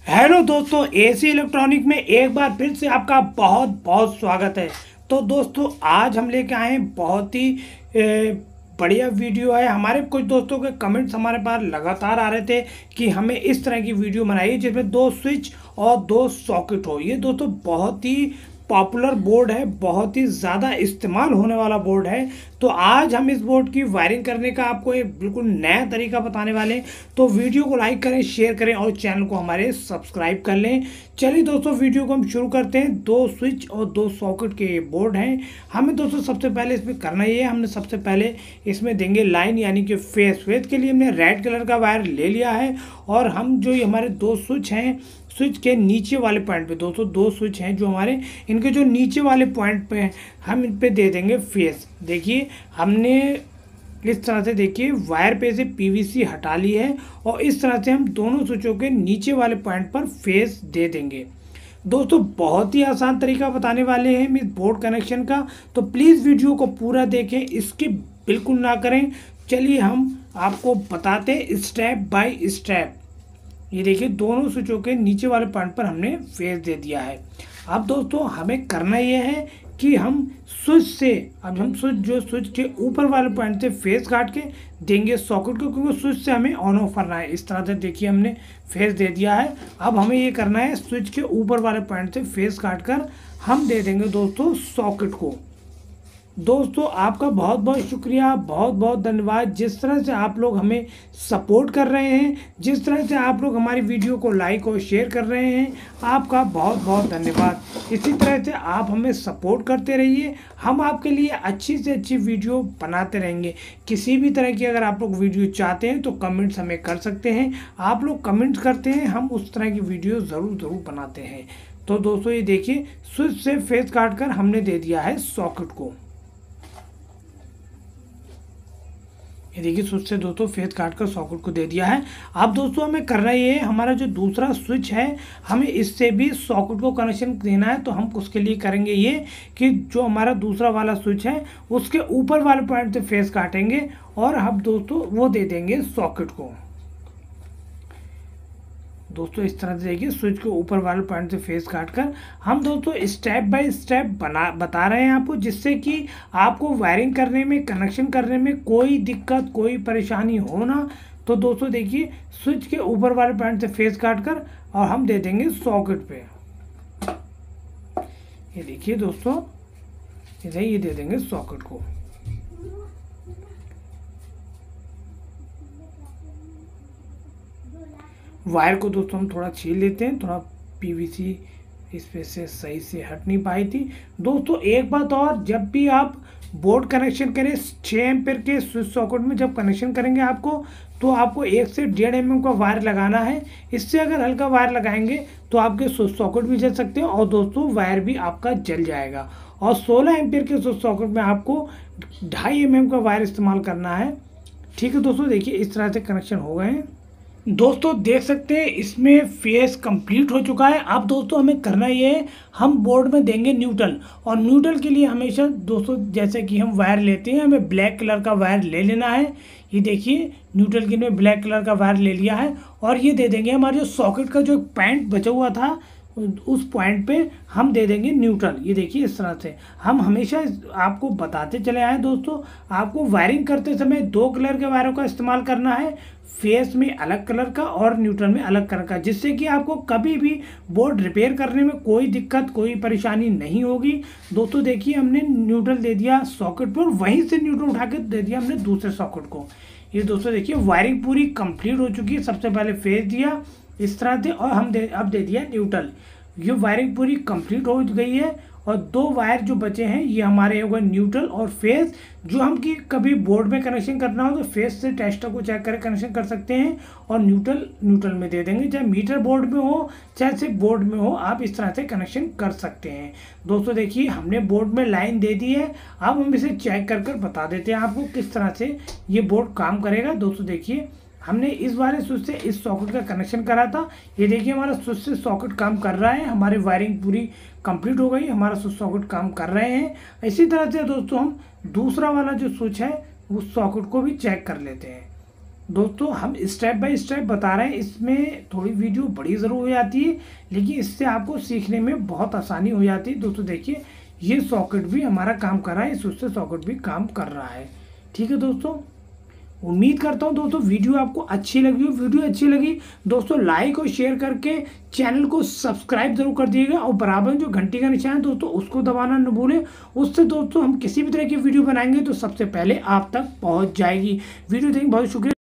Hello दोस्तों, AC electronic में एक बार फिर से आपका बहुत बहुत स्वागत है। तो दोस्तों, आज हम लेके आए हैं बहुत ही बढ़िया वीडियो है। हमारे कुछ दोस्तों के कमेंट्स हमारे पास लगातार आ रहे थे कि हमें इस तरह की वीडियो बनाइए जिसमें 2 स्विच और 2 सॉकेट हो। ये दोस्तों बहुत ही पॉपुलर बोर्ड है, बहुत ही ज़्यादा इस्तेमाल होने वाला बोर्ड है। तो आज हम इस बोर्ड की वायरिंग करने का आपको एक बिल्कुल नया तरीका बताने वाले हैं। तो वीडियो को लाइक करें, शेयर करें और चैनल को हमारे सब्सक्राइब कर लें। चलिए दोस्तों, वीडियो को हम शुरू करते हैं। 2 स्विच और 2 सॉकेट के बोर्ड हैं। हमें दोस्तों सबसे पहले इसमें करना ये है, हमने सबसे पहले इसमें देंगे लाइन, यानी कि फेस के लिए हमने रेड कलर का वायर ले लिया है। और हम जो ये हमारे 2 स्विच हैं, स्विच के नीचे वाले पॉइंट पे दोस्तों 2 स्विच हैं जो हमारे, इनके जो नीचे वाले पॉइंट पे हम इन पे दे देंगे फेस। देखिए हमने इस तरह से, देखिए वायर पे से पीवीसी हटा ली है और इस तरह से हम दोनों स्विचों के नीचे वाले पॉइंट पर फेस दे देंगे। दोस्तों बहुत ही आसान तरीका बताने वाले हैं हम इस बोर्ड कनेक्शन का, तो प्लीज़ वीडियो को पूरा देखें, स्किप बिल्कुल ना करें। चलिए हम आपको बताते हैं स्टेप बाय स्टेप। ये देखिए दोनों स्विचों के नीचे वाले पॉइंट पर हमने फेस दे दिया है। अब दोस्तों हमें करना ये है कि हम स्विच से, अब हम स्विच के ऊपर वाले पॉइंट से फेस काट के देंगे सॉकेट को, क्योंकि स्विच से हमें ऑन ऑफ करना है। इस तरह से देखिए हमने फेस दे दिया है। अब हमें ये करना है, स्विच के ऊपर वाले पॉइंट से फेस काट कर हम दे देंगे दोस्तों सॉकेट को। दोस्तों आपका बहुत बहुत शुक्रिया, बहुत बहुत धन्यवाद। जिस तरह से आप लोग हमें सपोर्ट कर रहे हैं, जिस तरह से आप लोग हमारी वीडियो को लाइक और शेयर कर रहे हैं, आपका बहुत बहुत धन्यवाद। इसी तरह से आप हमें सपोर्ट करते रहिए, हम आपके लिए अच्छी से अच्छी वीडियो बनाते रहेंगे। किसी भी तरह की अगर आप लोग वीडियो चाहते हैं तो कमेंट्स हमें कर सकते हैं। आप लोग कमेंट्स करते हैं, हम उस तरह की वीडियो ज़रूर बनाते हैं। तो दोस्तों ये देखिए स्विच से फेस काट कर हमने दे दिया है सॉकेट को। ये देखिए स्विच से दोस्तों फेस काट कर सॉकेट को दे दिया है। अब दोस्तों हमें करना ये है, हमारा जो दूसरा स्विच है हमें इससे भी सॉकेट को कनेक्शन देना है। तो हम उसके लिए करेंगे ये कि जो हमारा दूसरा वाला स्विच है उसके ऊपर वाले पॉइंट से फेस काटेंगे और हम दोस्तों वो दे देंगे सॉकेट को। दोस्तों इस तरह से देखिए स्विच के ऊपर वाले पॉइंट से फेस काट कर हम दोस्तों स्टेप बाय स्टेप बता रहे हैं आपको, जिससे कि आपको वायरिंग करने में, कनेक्शन करने में कोई दिक्कत, कोई परेशानी हो ना। तो दोस्तों देखिए स्विच के ऊपर वाले पॉइंट से फेस काट कर और हम दे देंगे सॉकेट पे। ये देखिए दोस्तों ये दे देंगे सॉकेट को। वायर को दोस्तों हम थोड़ा छील लेते हैं, थोड़ा पीवीसी इस पे से सही से हट नहीं पाई थी। दोस्तों एक बात और, जब भी आप बोर्ड कनेक्शन करें 6 एम्पेयर के स्विच सॉकेट में जब कनेक्शन करेंगे आपको, तो आपको 1 से 1.5 mm का वायर लगाना है। इससे अगर हल्का वायर लगाएंगे तो आपके स्विच सॉकेट भी जल सकते हैं और दोस्तों वायर भी आपका जल जाएगा। और 16 एम्पेयर के स्विच सॉकेट में आपको 2.5 mm का वायर इस्तेमाल करना है। ठीक है दोस्तों, देखिए इस तरह से कनेक्शन हो गए हैं। दोस्तों देख सकते हैं इसमें फेस कंप्लीट हो चुका है। अब दोस्तों हमें करना ये है, हम बोर्ड में देंगे न्यूट्रल। और न्यूट्रल के लिए हमेशा दोस्तों जैसे कि हम वायर लेते हैं, हमें ब्लैक कलर का वायर ले लेना है। ये देखिए न्यूट्रल के लिए ब्लैक कलर का वायर ले लिया है और ये दे देंगे हमारे जो सॉकेट का जो पॉइंट बचा हुआ था उस पॉइंट पे हम दे देंगे न्यूट्रल। ये देखिए इस तरह से हम हमेशा आपको बताते चले आए दोस्तों, आपको वायरिंग करते समय 2 कलर के वायरों का इस्तेमाल करना है, फेस में अलग कलर का और न्यूट्रल में अलग कलर का, जिससे कि आपको कभी भी बोर्ड रिपेयर करने में कोई दिक्कत, कोई परेशानी नहीं होगी। दोस्तों देखिए हमने न्यूट्रल दे दिया सॉकेट पर, वहीं से न्यूट्रल उठा के दे दिया हमने दूसरे सॉकेट को। ये दोस्तों देखिए वायरिंग पूरी कंप्लीट हो चुकी है। सबसे पहले फेस दिया इस तरह से और अब दे दिया न्यूट्रल। ये वायरिंग पूरी कंप्लीट हो गई है और 2 वायर जो बचे हैं ये हमारे हो गए न्यूट्रल और फेस। जो हम कि कभी बोर्ड में कनेक्शन करना हो तो फेस से टेस्टर को चेक करके कनेक्शन कर सकते हैं और न्यूट्रल में दे देंगे। चाहे मीटर बोर्ड में हो चाहे सिर्फ बोर्ड में हो, आप इस तरह से कनेक्शन कर सकते हैं। दोस्तों देखिए हमने बोर्ड में लाइन दे दी है। अब हम इसे चेक कर बता देते हैं आपको किस तरह से ये बोर्ड काम करेगा। दोस्तों देखिए हमने इस वाले स्विच से इस सॉकेट का कनेक्शन करा था। ये देखिए हमारा स्विच से सॉकेट काम कर रहा है, हमारी वायरिंग पूरी कंप्लीट हो गई, हमारा स्विच सॉकेट काम कर रहे हैं। इसी तरह से दोस्तों हम दूसरा वाला जो स्विच है उस सॉकेट को भी चेक कर लेते हैं। दोस्तों हम स्टेप बाय स्टेप बता रहे हैं, इसमें थोड़ी वीडियो बड़ी ज़रूर हो जाती है, लेकिन इससे आपको सीखने में बहुत आसानी हो जाती है। दोस्तों देखिए, ये सॉकेट भी हमारा काम कर रहा है, इस उससे सॉकेट भी काम कर रहा है। ठीक है दोस्तों, उम्मीद करता हूँ दोस्तों वीडियो आपको अच्छी लगी हो। वीडियो अच्छी लगी दोस्तों लाइक और शेयर करके चैनल को सब्सक्राइब जरूर कर दिएगा, और बराबर जो घंटी का निशान है दोस्तों उसको दबाना न भूलें। उससे दोस्तों हम किसी भी तरह की वीडियो बनाएंगे तो सबसे पहले आप तक पहुँच जाएगी। वीडियो देखने बहुत शुक्रिया।